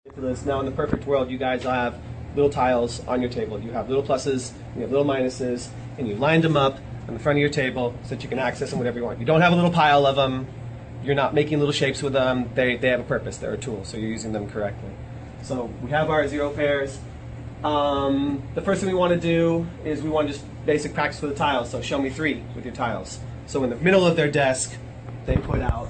Now in the perfect world, you guys have little tiles on your table. You have little pluses, you have little minuses, and you lined them up on the front of your table so that you can access them whatever you want. You don't have a little pile of them. You're not making little shapes with them. They have a purpose. They're a tool, so you're using them correctly. So we have our zero pairs. The first thing we want to do is we want to just basic practice with the tiles. So show me 3 with your tiles. So in the middle of their desk, they put out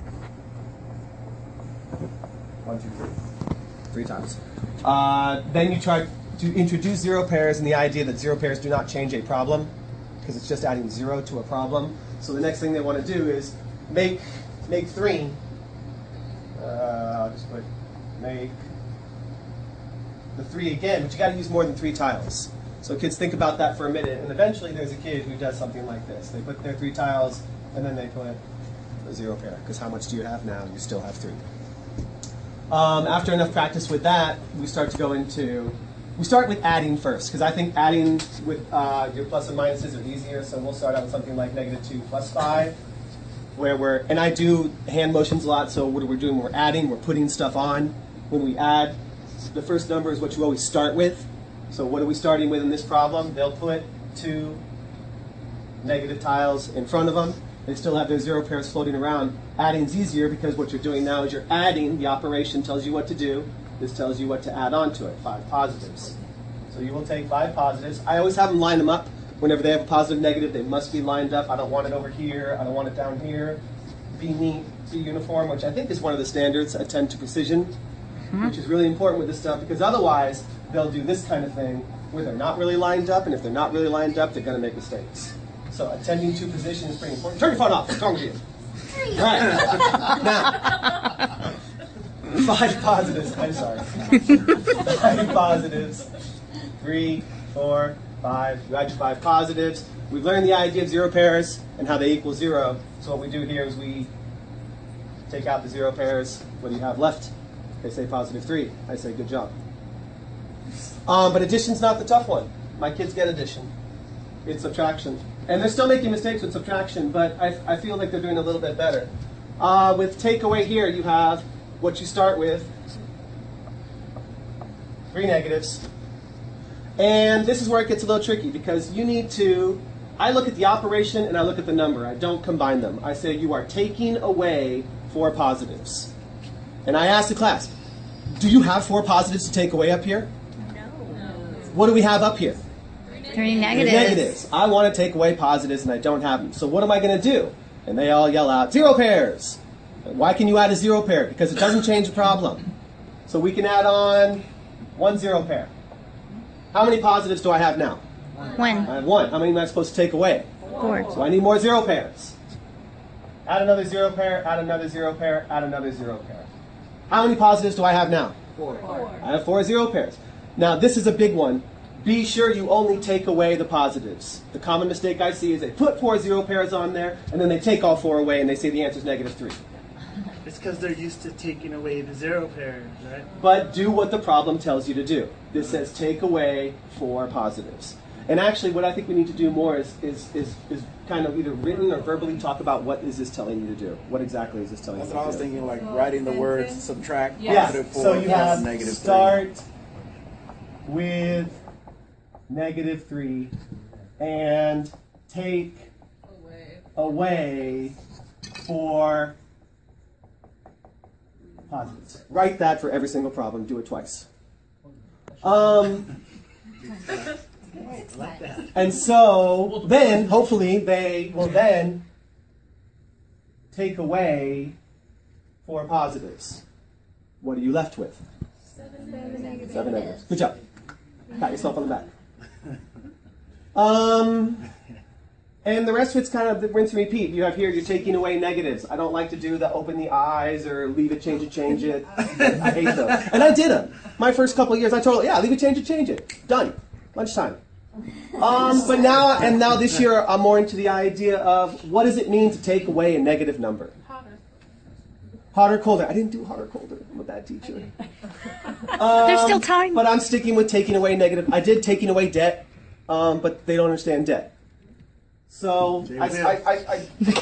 1, 2, 3. 3 times. Then you try to introduce zero pairs and the idea that zero pairs do not change a problem because it's just adding 0 to a problem. So the next thing they want to do is make 3. I'll just put make the 3 again, but you got to use more than 3 tiles. So kids, think about that for a minute, and eventually there's a kid who does something like this. They put their 3 tiles and then they put a zero pair, because how much do you have now? You still have 3. After enough practice with that, we start to go into, we start with adding first, because I think adding with your plus and minuses are easier, so we'll start out with something like -2 plus 5, where and I do hand motions a lot, so what we're doing, we're adding, we're putting stuff on. When we add, the first number is what you always start with. So what are we starting with in this problem? They'll put 2 negative tiles in front of them. They still have their zero pairs floating around. Adding's easier because what you're doing now is you're adding. The operation tells you what to do. This tells you what to add on to it, 5 positives. So you will take 5 positives. I always have them line them up. Whenever they have a positive, negative, they must be lined up. I don't want it over here. I don't want it down here. Be neat, be uniform, which I think is one of the standards. Attend to precision, which is really important with this stuff because otherwise they'll do this kind of thing where they're not really lined up, and if they're not really lined up, they're going to make mistakes. So attending to position is pretty important. Turn your phone off. What's wrong with you? All right. Now, 5 positives. I'm sorry. 5 positives. 3, 4, 5. You add your 5 positives. We've learned the idea of zero pairs and how they equal 0. So what we do here is we take out the zero pairs. What do you have left? They say +3. I say good job. But addition's not the tough one. My kids get addition. It's subtraction. And they're still making mistakes with subtraction, but I feel like they're doing a little bit better. With takeaway here, you have what you start with, 3 negatives. And this is where it gets a little tricky because you need to, I look at the operation and I look at the number. I don't combine them. I say you are taking away 4 positives. And I ask the class, do you have 4 positives to take away up here? No. What do we have up here? 3 negatives. 3 negatives. I want to take away positives and I don't have them. So what am I going to do? And they all yell out, zero pairs. Why can you add a zero pair? Because it doesn't change the problem. So we can add on 1 zero pair. How many positives do I have now? 1. I have 1. How many am I supposed to take away? 4. So I need more zero pairs. Add another zero pair, add another zero pair, add another zero pair. How many positives do I have now? 4. I have 4 zero pairs. Now this is a big one. Be sure you only take away the positives. The common mistake I see is they put 4 zero pairs on there, and then they take all 4 away, and they say the answer is -3. It's because they're used to taking away the zero pairs, right? But do what the problem tells you to do. This says take away 4 positives. And actually, what I think we need to do more is kind of either written or verbally talk about what is this telling you to do. What exactly is this telling you to do? That's what I was thinking, like writing the words subtract, Yeah, +4 so you have -3. start with -3 and take away 4 positives. Write that for every single problem. Do it twice. And so then, hopefully, they will then take away 4 positives. What are you left with? 7 negatives. Good job. Pat yourself on the back. And the rest of it's kind of the rinse and repeat. You have here, you're taking away negatives. I don't like to do the open the eyes or leave it, change it. I hate those. And I did them. My first couple of years, I told, yeah, leave it, change it. Done. Lunchtime. But now this year, I'm more into the idea of what does it mean to take away a negative number? Hotter, colder. I didn't do hotter, colder. I'm a bad teacher. There's still time. But I'm sticking with taking away negative. I did taking away debt, but they don't understand debt. So I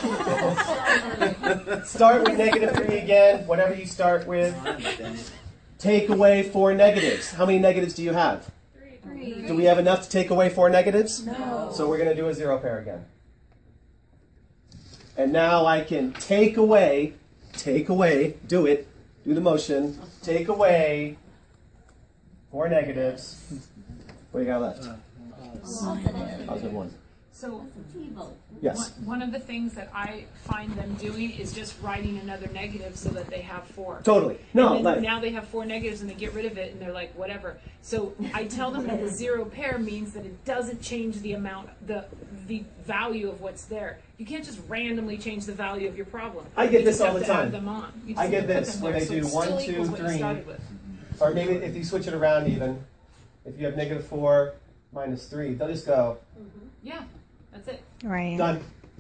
start with -3 again, whatever you start with. take away 4 negatives. How many negatives do you have? 3. Do we have enough to take away 4 negatives? No. So we're going to do a 0 pair again. And now I can take away, do it, do the motion, take away 4 negatives. What do you got left? Positive 1. So Yes. one of the things that I find them doing is just writing another negative so that they have 4. Totally. No, And then like, now they have 4 negatives and they get rid of it and they're like, whatever. So I tell them that the 0 pair means that it doesn't change the amount, the value of what's there. You can't just randomly change the value of your problem. I get You this just all have the to add time. them on. You just I get have to put this them where there. they So do it 1, still 2, equals what you 3. started with. Or maybe if you switch it around even, if you have negative 4 minus 3, they'll just go, Yeah, that's it. Right. done.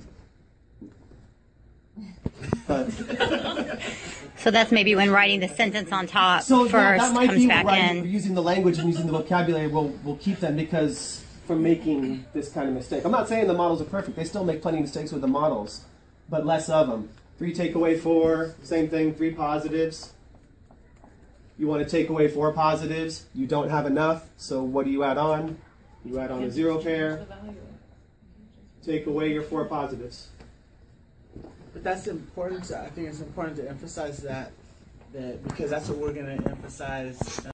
Done. So that's maybe when writing the sentence on top So first that might comes be back right. in. Using the language and using the vocabulary will keep them because from making this kind of mistake. I'm not saying the models are perfect. They still make plenty of mistakes with the models, but less of them. 3 take away 4, same thing, 3 positives. You want to take away 4 positives. You don't have enough, so what do you add on? You add on a 0 pair. Take away your 4 positives. But that's important. I think it's important to emphasize that because that's what we're going to emphasize.